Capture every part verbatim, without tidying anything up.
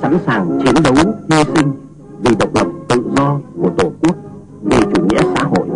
sẵn sàng chiến đấu hy sinh vì độc lập tự do của Tổ quốc, vì chủ nghĩa xã hội.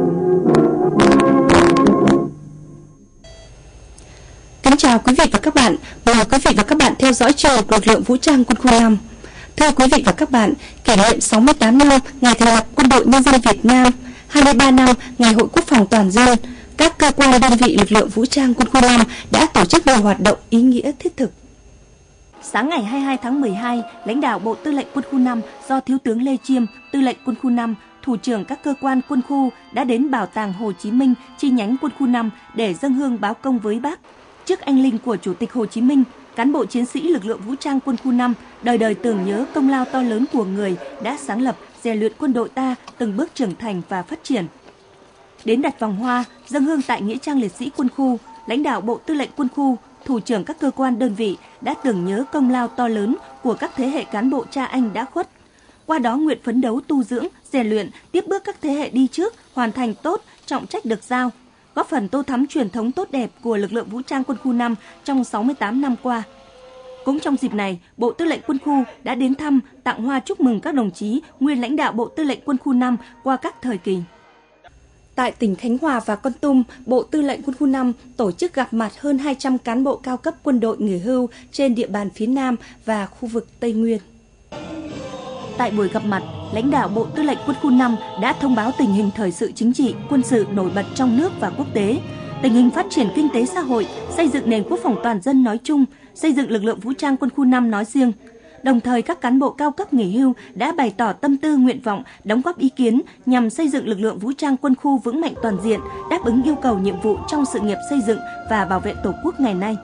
Kính chào quý vị và các bạn, mời quý vị và các bạn theo dõi chương mục lực lượng vũ trang quân khu năm. Thưa quý vị và các bạn, kỷ niệm sáu mươi tám năm ngày thành lập Quân đội Nhân dân Việt Nam, hai mươi ba năm ngày Hội Quốc phòng toàn dân, các cơ quan đơn vị lực lượng vũ trang quân khu năm đã tổ chức nhiều hoạt động ý nghĩa thiết thực. Sáng ngày hai mươi hai tháng mười hai, lãnh đạo Bộ Tư lệnh Quân khu năm do Thiếu tướng Lê Chiêm, Tư lệnh Quân khu năm, thủ trưởng các cơ quan quân khu đã đến Bảo tàng Hồ Chí Minh chi nhánh Quân khu năm để dâng hương báo công với Bác. Trước anh linh của Chủ tịch Hồ Chí Minh, cán bộ chiến sĩ lực lượng vũ trang Quân khu năm đời đời tưởng nhớ công lao to lớn của người đã sáng lập, rèn luyện quân đội ta từng bước trưởng thành và phát triển. Đến đặt vòng hoa, dâng hương tại nghĩa trang liệt sĩ quân khu, lãnh đạo Bộ Tư lệnh Quân khu, thủ trưởng các cơ quan đơn vị đã tưởng nhớ công lao to lớn của các thế hệ cán bộ cha anh đã khuất. Qua đó nguyện phấn đấu tu dưỡng, rèn luyện, tiếp bước các thế hệ đi trước, hoàn thành tốt trọng trách được giao, góp phần tô thắm truyền thống tốt đẹp của lực lượng vũ trang quân khu năm trong sáu mươi tám năm qua. Cũng trong dịp này, Bộ Tư lệnh Quân khu đã đến thăm, tặng hoa chúc mừng các đồng chí nguyên lãnh đạo Bộ Tư lệnh Quân khu năm qua các thời kỳ. Tại tỉnh Khánh Hòa và Kon Tum, Bộ Tư lệnh Quân khu năm tổ chức gặp mặt hơn hai trăm cán bộ cao cấp quân đội nghỉ hưu trên địa bàn phía Nam và khu vực Tây Nguyên. Tại buổi gặp mặt, lãnh đạo Bộ Tư lệnh Quân khu năm đã thông báo tình hình thời sự chính trị, quân sự nổi bật trong nước và quốc tế, tình hình phát triển kinh tế xã hội, xây dựng nền quốc phòng toàn dân nói chung, xây dựng lực lượng vũ trang Quân khu năm nói riêng. Đồng thời, các cán bộ cao cấp nghỉ hưu đã bày tỏ tâm tư nguyện vọng, đóng góp ý kiến nhằm xây dựng lực lượng vũ trang quân khu vững mạnh toàn diện, đáp ứng yêu cầu nhiệm vụ trong sự nghiệp xây dựng và bảo vệ Tổ quốc ngày nay.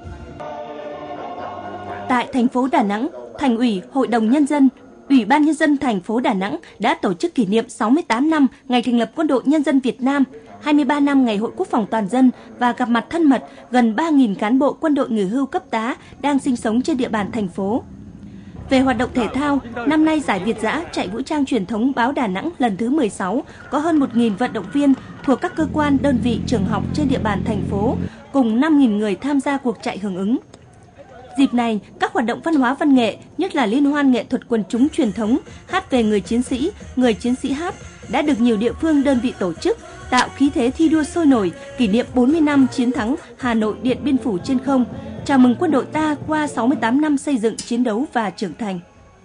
Tại thành phố Đà Nẵng, Thành ủy, Hội đồng Nhân dân, Ủy ban Nhân dân thành phố Đà Nẵng đã tổ chức kỷ niệm sáu mươi tám năm ngày thành lập Quân đội Nhân dân Việt Nam, hai mươi ba năm ngày Hội Quốc phòng toàn dân và gặp mặt thân mật gần ba nghìn cán bộ quân đội nghỉ hưu cấp tá đang sinh sống trên địa bàn thành phố. Về hoạt động thể thao, năm nay giải Việt Dã chạy vũ trang truyền thống báo Đà Nẵng lần thứ mười sáu có hơn một nghìn vận động viên thuộc các cơ quan, đơn vị, trường học trên địa bàn thành phố, cùng năm nghìn người tham gia cuộc chạy hưởng ứng. Dịp này, các hoạt động văn hóa văn nghệ, nhất là liên hoan nghệ thuật quần chúng truyền thống, hát về người chiến sĩ, người chiến sĩ hát, đã được nhiều địa phương đơn vị tổ chức, tạo khí thế thi đua sôi nổi, kỷ niệm bốn mươi năm chiến thắng Hà Nội Điện Biên Phủ trên không, chào mừng quân đội ta qua sáu mươi tám năm xây dựng, chiến đấu và trưởng thành.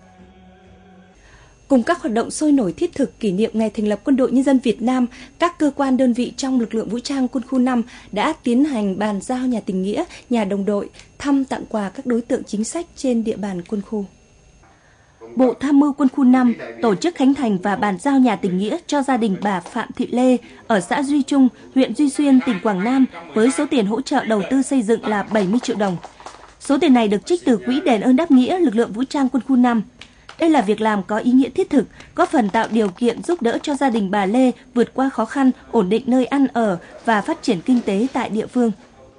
Cùng các hoạt động sôi nổi thiết thực kỷ niệm ngày thành lập Quân đội Nhân dân Việt Nam, các cơ quan đơn vị trong lực lượng vũ trang Quân khu năm đã tiến hành bàn giao nhà tình nghĩa, nhà đồng đội, thăm tặng quà các đối tượng chính sách trên địa bàn quân khu. Bộ Tham mưu Quân khu năm tổ chức khánh thành và bàn giao nhà tình nghĩa cho gia đình bà Phạm Thị Lê ở xã Duy Trung, huyện Duy Xuyên, tỉnh Quảng Nam với số tiền hỗ trợ đầu tư xây dựng là bảy mươi triệu đồng. Số tiền này được trích từ Quỹ đền ơn đáp nghĩa lực lượng vũ trang Quân khu năm. Đây là việc làm có ý nghĩa thiết thực, góp phần tạo điều kiện giúp đỡ cho gia đình bà Lê vượt qua khó khăn, ổn định nơi ăn ở và phát triển kinh tế tại địa phương.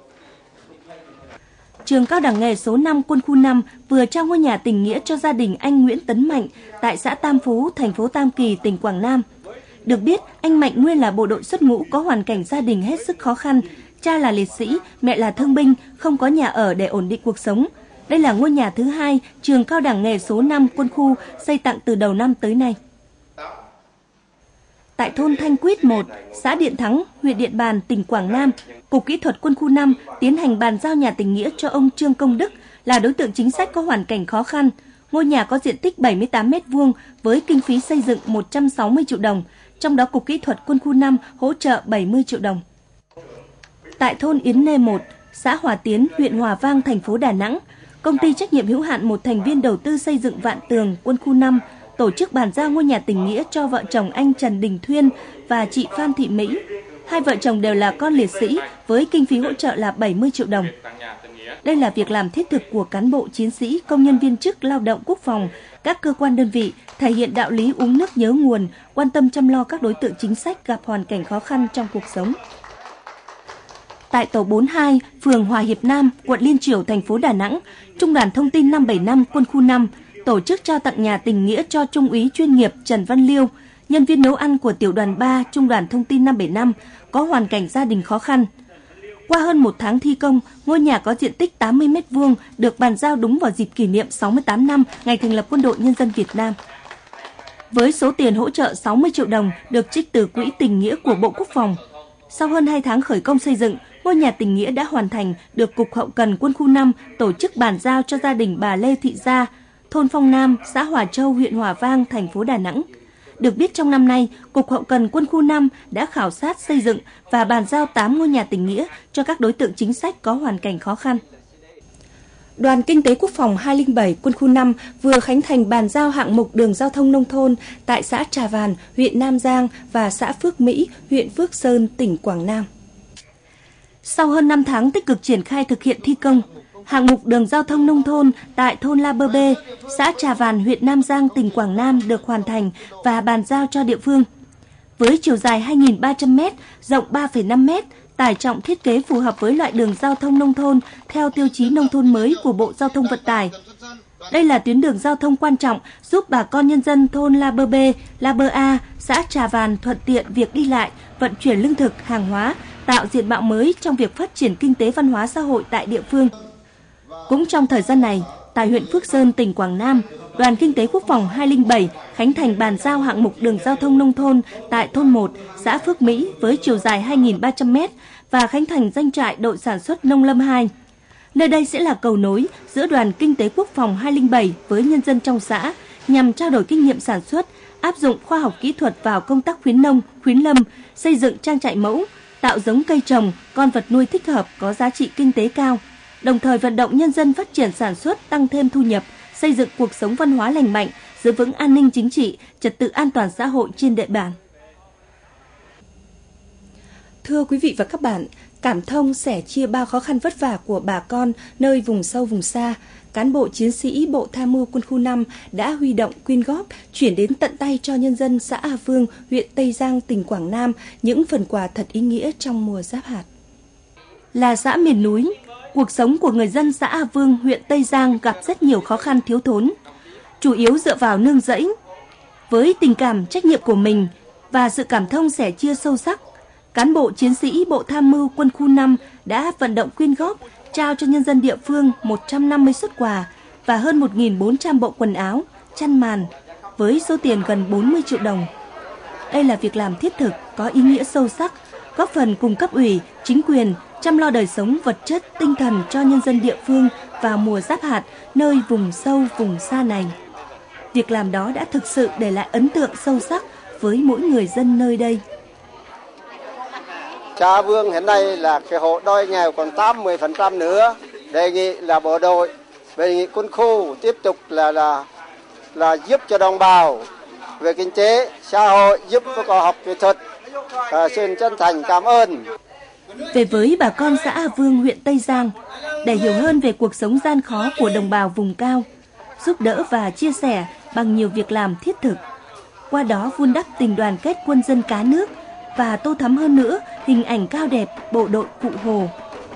Trường Cao đẳng nghề số năm Quân khu năm vừa trao ngôi nhà tình nghĩa cho gia đình anh Nguyễn Tấn Mạnh tại xã Tam Phú, thành phố Tam Kỳ, tỉnh Quảng Nam. Được biết, anh Mạnh nguyên là bộ đội xuất ngũ có hoàn cảnh gia đình hết sức khó khăn, cha là liệt sĩ, mẹ là thương binh, không có nhà ở để ổn định cuộc sống. Đây là ngôi nhà thứ hai Trường Cao đẳng nghề số năm Quân khu xây tặng từ đầu năm tới nay. Tại thôn Thanh Quýt một, xã Điện Thắng, huyện Điện Bàn, tỉnh Quảng Nam, Cục Kỹ thuật Quân khu năm tiến hành bàn giao nhà tình nghĩa cho ông Trương Công Đức là đối tượng chính sách có hoàn cảnh khó khăn. Ngôi nhà có diện tích bảy mươi tám mét vuông với kinh phí xây dựng một trăm sáu mươi triệu đồng, trong đó Cục Kỹ thuật Quân khu năm hỗ trợ bảy mươi triệu đồng. Tại thôn Yến Nê một, xã Hòa Tiến, huyện Hòa Vang, thành phố Đà Nẵng, Công ty trách nhiệm hữu hạn một thành viên đầu tư xây dựng Vạn Tường Quân khu năm tổ chức bàn giao ngôi nhà tình nghĩa cho vợ chồng anh Trần Đình Thuyên và chị Phan Thị Mỹ. Hai vợ chồng đều là con liệt sĩ với kinh phí hỗ trợ là bảy mươi triệu đồng. Đây là việc làm thiết thực của cán bộ chiến sĩ, công nhân viên chức lao động quốc phòng, các cơ quan đơn vị, thể hiện đạo lý uống nước nhớ nguồn, quan tâm chăm lo các đối tượng chính sách gặp hoàn cảnh khó khăn trong cuộc sống. Tại tổ bốn mươi hai, phường Hòa Hiệp Nam, quận Liên Chiểu, thành phố Đà Nẵng, Trung đoàn Thông tin năm bảy năm Quân khu năm tổ chức trao tặng nhà tình nghĩa cho Trung úy chuyên nghiệp Trần Văn Liêu, nhân viên nấu ăn của tiểu đoàn ba Trung đoàn Thông tin năm bảy năm có hoàn cảnh gia đình khó khăn. Qua hơn một tháng thi công, ngôi nhà có diện tích tám mươi mét vuông được bàn giao đúng vào dịp kỷ niệm sáu mươi tám năm ngày thành lập Quân đội Nhân dân Việt Nam. Với số tiền hỗ trợ sáu mươi triệu đồng được trích từ Quỹ Tình Nghĩa của Bộ Quốc phòng. Sau hơn hai tháng khởi công xây dựng, ngôi nhà tình nghĩa đã hoàn thành, được Cục Hậu cần Quân khu năm tổ chức bàn giao cho gia đình bà Lê Thị Gia, thôn Phong Nam, xã Hòa Châu, huyện Hòa Vang, thành phố Đà Nẵng. Được biết trong năm nay, Cục Hậu cần Quân khu năm đã khảo sát xây dựng và bàn giao tám ngôi nhà tình nghĩa cho các đối tượng chính sách có hoàn cảnh khó khăn. Đoàn Kinh tế Quốc phòng hai không bảy Quân khu năm vừa khánh thành bàn giao hạng mục đường giao thông nông thôn tại xã Trà Vàn, huyện Nam Giang và xã Phước Mỹ, huyện Phước Sơn, tỉnh Quảng Nam. Sau hơn năm tháng tích cực triển khai thực hiện thi công, hạng mục đường giao thông nông thôn tại thôn La Bơ Bê, xã Trà Vàn, huyện Nam Giang, tỉnh Quảng Nam được hoàn thành và bàn giao cho địa phương. Với chiều dài hai nghìn ba trăm mét, rộng ba phẩy năm mét, tải trọng thiết kế phù hợp với loại đường giao thông nông thôn theo tiêu chí nông thôn mới của Bộ Giao thông Vận tải. Đây là tuyến đường giao thông quan trọng giúp bà con nhân dân thôn La Bơ Bê, La Bơ A, xã Trà Vàn thuận tiện việc đi lại, vận chuyển lương thực, hàng hóa, tạo diện mạo mới trong việc phát triển kinh tế văn hóa xã hội tại địa phương. Cũng trong thời gian này, tại huyện Phước Sơn, tỉnh Quảng Nam, Đoàn Kinh tế Quốc phòng hai không bảy khánh thành bàn giao hạng mục đường giao thông nông thôn tại thôn một, xã Phước Mỹ với chiều dài hai nghìn ba trăm mét và khánh thành doanh trại đội sản xuất nông lâm hai. Nơi đây sẽ là cầu nối giữa Đoàn Kinh tế Quốc phòng hai không bảy với nhân dân trong xã nhằm trao đổi kinh nghiệm sản xuất, áp dụng khoa học kỹ thuật vào công tác khuyến nông, khuyến lâm, xây dựng trang trại mẫu, tạo giống cây trồng, con vật nuôi thích hợp có giá trị kinh tế cao, đồng thời vận động nhân dân phát triển sản xuất, tăng thêm thu nhập, xây dựng cuộc sống văn hóa lành mạnh, giữ vững an ninh chính trị, trật tự an toàn xã hội trên địa bàn. Thưa quý vị và các bạn, cảm thông sẻ chia bao khó khăn vất vả của bà con nơi vùng sâu vùng xa, cán bộ chiến sĩ Bộ Tham mưu Quân khu năm đã huy động quyên góp chuyển đến tận tay cho nhân dân xã A Vương, huyện Tây Giang, tỉnh Quảng Nam những phần quà thật ý nghĩa trong mùa giáp hạt. Là xã miền núi, cuộc sống của người dân xã A Vương, huyện Tây Giang gặp rất nhiều khó khăn thiếu thốn, chủ yếu dựa vào nương rẫy. Với tình cảm trách nhiệm của mình và sự cảm thông sẻ chia sâu sắc, cán bộ chiến sĩ Bộ Tham mưu Quân khu năm đã vận động quyên góp trao cho nhân dân địa phương một trăm năm mươi suất quà và hơn một nghìn bốn trăm bộ quần áo, chăn màn với số tiền gần bốn mươi triệu đồng. Đây là việc làm thiết thực, có ý nghĩa sâu sắc, góp phần cùng cấp ủy, chính quyền chăm lo đời sống vật chất, tinh thần cho nhân dân địa phương vào mùa giáp hạt nơi vùng sâu, vùng xa này. Việc làm đó đã thực sự để lại ấn tượng sâu sắc với mỗi người dân nơi đây. Xã Vương hiện nay là cái hộ đói nghèo còn tám mươi phần trăm nữa. Đề nghị là bộ đội, đề nghị quân khu tiếp tục là là là giúp cho đồng bào về kinh tế, xã hội, giúp cho khoa học kỹ thuật. À, xin chân thành cảm ơn. Về với bà con xã A Vương, huyện Tây Giang, để hiểu hơn về cuộc sống gian khó của đồng bào vùng cao, giúp đỡ và chia sẻ bằng nhiều việc làm thiết thực. Qua đó vun đắp tình đoàn kết quân dân cá nước và tô thắm hơn nữa hình ảnh cao đẹp bộ đội Cụ Hồ.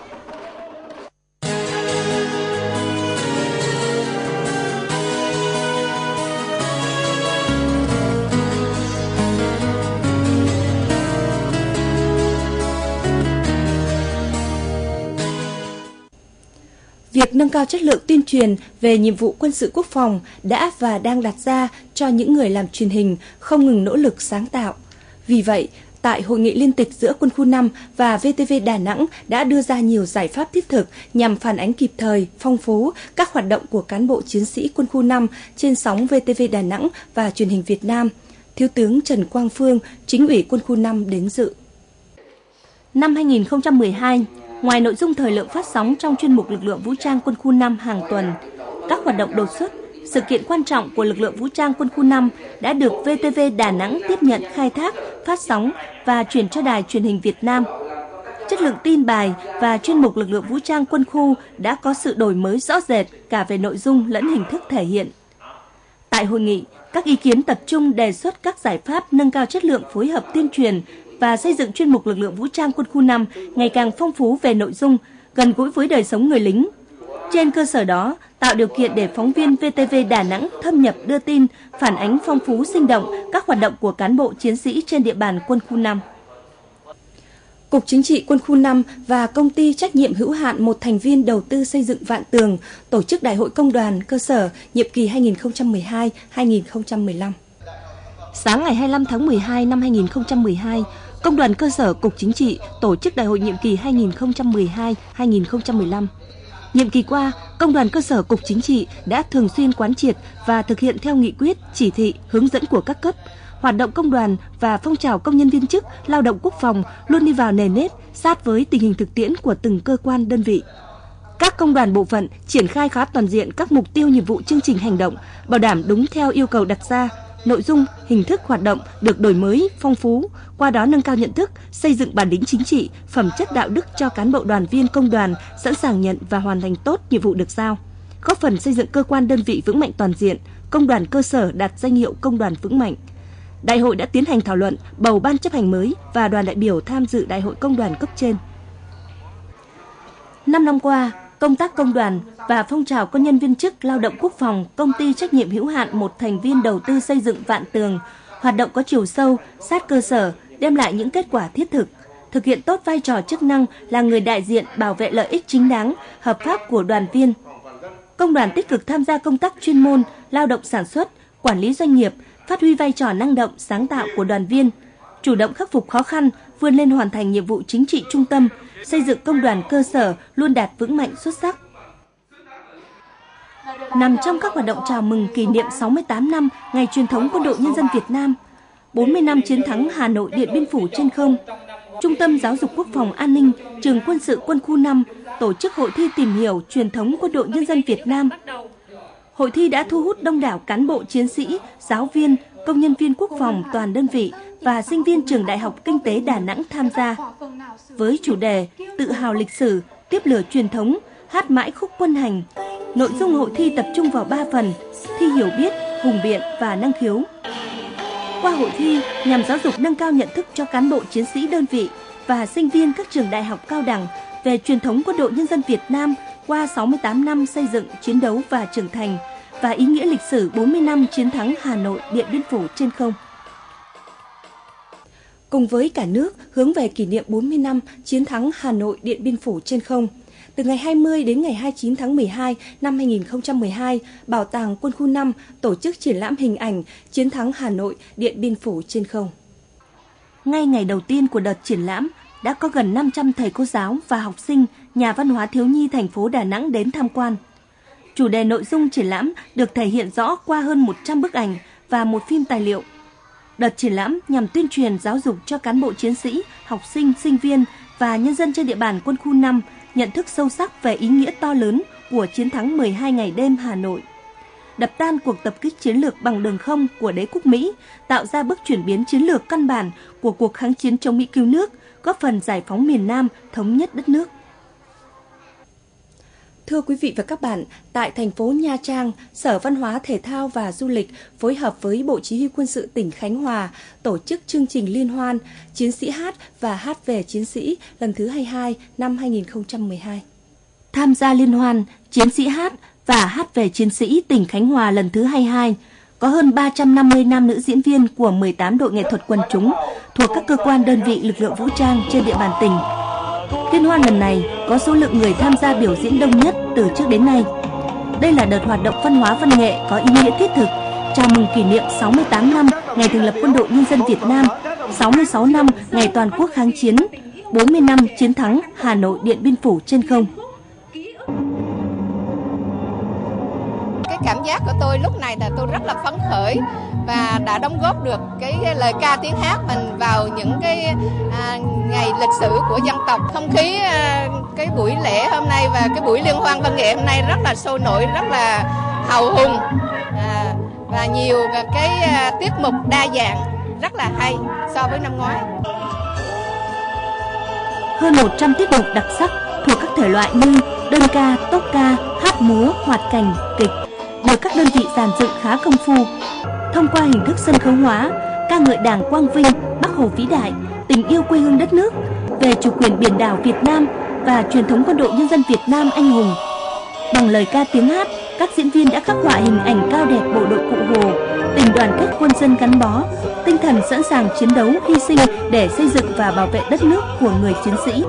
Việc nâng cao chất lượng tuyên truyền về nhiệm vụ quân sự quốc phòng đã và đang đặt ra cho những người làm truyền hình không ngừng nỗ lực sáng tạo. Vì vậy, tại Hội nghị liên tịch giữa Quân khu năm và vê tê vê Đà Nẵng đã đưa ra nhiều giải pháp thiết thực nhằm phản ánh kịp thời, phong phú các hoạt động của cán bộ chiến sĩ Quân khu năm trên sóng vê tê vê Đà Nẵng và truyền hình Việt Nam. Thiếu tướng Trần Quang Phương, Chính ủy Quân khu năm đến dự. Năm hai nghìn không trăm mười hai, ngoài nội dung thời lượng phát sóng trong chuyên mục Lực lượng Vũ trang Quân khu năm hàng tuần, các hoạt động đột xuất, sự kiện quan trọng của Lực lượng Vũ trang Quân khu năm đã được vê tê vê Đà Nẵng tiếp nhận khai thác, phát sóng và chuyển cho Đài Truyền hình Việt Nam. Chất lượng tin bài và chuyên mục Lực lượng Vũ trang Quân khu đã có sự đổi mới rõ rệt cả về nội dung lẫn hình thức thể hiện. Tại hội nghị, các ý kiến tập trung đề xuất các giải pháp nâng cao chất lượng phối hợp tuyên truyền và xây dựng chuyên mục Lực lượng Vũ trang Quân khu năm ngày càng phong phú về nội dung, gần gũi với đời sống người lính. Trên cơ sở đó, tạo điều kiện để phóng viên vê tê vê Đà Nẵng thâm nhập đưa tin, phản ánh phong phú sinh động các hoạt động của cán bộ chiến sĩ trên địa bàn Quân khu năm. Cục Chính trị Quân khu năm và Công ty trách nhiệm hữu hạn một thành viên đầu tư xây dựng Vạn Tường tổ chức Đại hội Công đoàn cơ sở nhiệm kỳ hai nghìn không trăm mười hai đến hai nghìn không trăm mười lăm. Sáng ngày hai mươi lăm tháng mười hai năm hai nghìn không trăm mười hai, Công đoàn cơ sở Cục Chính trị tổ chức Đại hội nhiệm kỳ hai nghìn không trăm mười hai đến hai nghìn không trăm mười lăm. Nhiệm kỳ qua, Công đoàn cơ sở Cục Chính trị đã thường xuyên quán triệt và thực hiện theo nghị quyết, chỉ thị, hướng dẫn của các cấp. Hoạt động công đoàn và phong trào công nhân viên chức, lao động quốc phòng luôn đi vào nề nếp, sát với tình hình thực tiễn của từng cơ quan đơn vị. Các công đoàn bộ phận triển khai khá toàn diện các mục tiêu nhiệm vụ chương trình hành động, bảo đảm đúng theo yêu cầu đặt ra. Nội dung, hình thức hoạt động được đổi mới, phong phú, qua đó nâng cao nhận thức, xây dựng bản lĩnh chính trị, phẩm chất đạo đức cho cán bộ đoàn viên công đoàn sẵn sàng nhận và hoàn thành tốt nhiệm vụ được giao, góp phần xây dựng cơ quan đơn vị vững mạnh toàn diện, công đoàn cơ sở đạt danh hiệu công đoàn vững mạnh. Đại hội đã tiến hành thảo luận, bầu ban chấp hành mới và đoàn đại biểu tham dự Đại hội Công đoàn cấp trên. Năm năm qua, công tác công đoàn và phong trào công nhân viên chức lao động quốc phòng Công ty trách nhiệm hữu hạn một thành viên đầu tư xây dựng Vạn Tường hoạt động có chiều sâu, sát cơ sở, đem lại những kết quả thiết thực, thực hiện tốt vai trò chức năng là người đại diện bảo vệ lợi ích chính đáng, hợp pháp của đoàn viên. Công đoàn tích cực tham gia công tác chuyên môn, lao động sản xuất, quản lý doanh nghiệp, phát huy vai trò năng động, sáng tạo của đoàn viên, chủ động khắc phục khó khăn, vươn lên hoàn thành nhiệm vụ chính trị trung tâm, xây dựng công đoàn cơ sở luôn đạt vững mạnh xuất sắc. Nằm trong các hoạt động chào mừng kỷ niệm sáu mươi tám năm ngày truyền thống Quân đội Nhân dân Việt Nam, bốn mươi năm chiến thắng Hà Nội Điện Biên Phủ trên không, Trung tâm Giáo dục Quốc phòng An ninh, Trường Quân sự Quân khu năm tổ chức hội thi tìm hiểu truyền thống Quân đội Nhân dân Việt Nam. Hội thi đã thu hút đông đảo cán bộ chiến sĩ, giáo viên, công nhân viên quốc phòng toàn đơn vị và sinh viên Trường Đại học Kinh tế Đà Nẵng tham gia. Với chủ đề Tự hào lịch sử, tiếp lửa truyền thống, hát mãi khúc quân hành, nội dung hội thi tập trung vào ba phần: thi hiểu biết, hùng biện và năng khiếu. Qua hội thi nhằm giáo dục nâng cao nhận thức cho cán bộ chiến sĩ đơn vị và sinh viên các trường đại học cao đẳng về truyền thống Quân đội Nhân dân Việt Nam qua sáu mươi tám năm xây dựng, chiến đấu và trưởng thành và ý nghĩa lịch sử bốn mươi năm chiến thắng Hà Nội Điện Biên Phủ trên không. Cùng với cả nước hướng về kỷ niệm bốn mươi năm chiến thắng Hà Nội Điện Biên Phủ trên không, từ ngày hai mươi đến ngày hai mươi chín tháng mười hai năm hai nghìn không trăm mười hai, Bảo tàng Quân khu năm tổ chức triển lãm hình ảnh chiến thắng Hà Nội Điện Biên Phủ trên không. Ngay ngày đầu tiên của đợt triển lãm, đã có gần năm trăm thầy cô giáo và học sinh, nhà văn hóa thiếu nhi thành phố Đà Nẵng đến tham quan. Chủ đề nội dung triển lãm được thể hiện rõ qua hơn một trăm bức ảnh và một phim tài liệu. Đợt triển lãm nhằm tuyên truyền giáo dục cho cán bộ chiến sĩ, học sinh, sinh viên và nhân dân trên địa bàn Quân khu năm nhận thức sâu sắc về ý nghĩa to lớn của chiến thắng mười hai ngày đêm Hà Nội. Đập tan cuộc tập kích chiến lược bằng đường không của đế quốc Mỹ, tạo ra bước chuyển biến chiến lược căn bản của cuộc kháng chiến chống Mỹ cứu nước, góp phần giải phóng miền Nam, thống nhất đất nước. Thưa quý vị và các bạn, tại thành phố Nha Trang, Sở Văn hóa Thể thao và Du lịch phối hợp với Bộ Chỉ huy Quân sự tỉnh Khánh Hòa tổ chức chương trình liên hoan Chiến sĩ hát và hát về chiến sĩ lần thứ hai mươi hai năm hai nghìn không trăm mười hai. Tham gia liên hoan Chiến sĩ hát và hát về chiến sĩ tỉnh Khánh Hòa lần thứ hai mươi hai, có hơn ba trăm năm mươi nam nữ diễn viên của mười tám đội nghệ thuật quần chúng thuộc các cơ quan đơn vị lực lượng vũ trang trên địa bàn tỉnh. Liên hoan lần này có số lượng người tham gia biểu diễn đông nhất từ trước đến nay. Đây là đợt hoạt động văn hóa văn nghệ có ý nghĩa thiết thực, chào mừng kỷ niệm sáu mươi tám năm ngày thành lập Quân đội Nhân dân Việt Nam, sáu mươi sáu năm ngày toàn quốc kháng chiến, bốn mươi năm chiến thắng Hà Nội Điện Biên Phủ trên không. Cái cảm giác của tôi lúc này là tôi rất là phấn khởi và đã đóng góp được cái, cái lời ca tiếng hát mình vào những cái à, ngày lịch sử của dân tộc. Không khí à, cái buổi lễ hôm nay và cái buổi liên hoan văn nghệ hôm nay rất là sôi nổi, rất là hào hùng à, và nhiều cái à, tiết mục đa dạng rất là hay so với năm ngoái. Hơn một trăm tiết mục đặc sắc thuộc các thể loại như đơn ca, tốp ca, hát múa, hoạt cảnh, kịch được các đơn vị dàn dựng khá công phu. Thông qua hình thức sân khấu hóa, ca ngợi Đảng quang vinh, Bác Hồ vĩ đại, tình yêu quê hương đất nước, về chủ quyền biển đảo Việt Nam và truyền thống Quân đội Nhân dân Việt Nam anh hùng. Bằng lời ca tiếng hát, các diễn viên đã khắc họa hình ảnh cao đẹp bộ đội Cụ Hồ, tình đoàn kết quân dân gắn bó, tinh thần sẵn sàng chiến đấu hy sinh để xây dựng và bảo vệ đất nước của người chiến sĩ.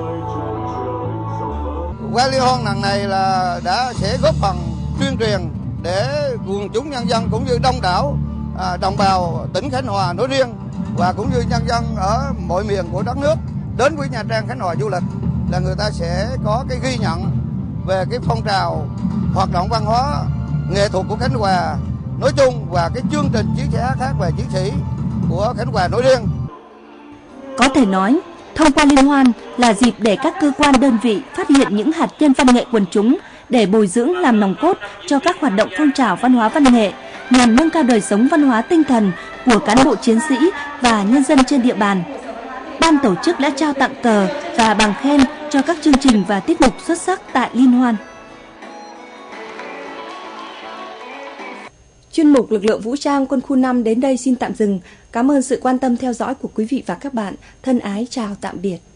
Qua liên hoan lần này là đã sẽ góp phần tuyên truyền để quần chúng nhân dân cũng như đông đảo à, đồng bào tỉnh Khánh Hòa nói riêng và cũng như nhân dân ở mọi miền của đất nước đến với Nha Trang, Khánh Hòa du lịch là người ta sẽ có cái ghi nhận về cái phong trào hoạt động văn hóa nghệ thuật của Khánh Hòa nói chung và cái chương trình chiến sĩ khác về chiến sĩ của Khánh Hòa nói riêng. Có thể nói, thông qua liên hoan là dịp để các cơ quan đơn vị phát hiện những hạt nhân văn nghệ quần chúng để bồi dưỡng làm nòng cốt cho các hoạt động phong trào văn hóa văn nghệ nhằm nâng cao đời sống văn hóa tinh thần của cán bộ chiến sĩ và nhân dân trên địa bàn. Ban tổ chức đã trao tặng cờ và bằng khen cho các chương trình và tiết mục xuất sắc tại liên hoan. Chuyên mục Lực lượng Vũ trang Quân khu năm đến đây xin tạm dừng. Cảm ơn sự quan tâm theo dõi của quý vị và các bạn. Thân ái chào tạm biệt.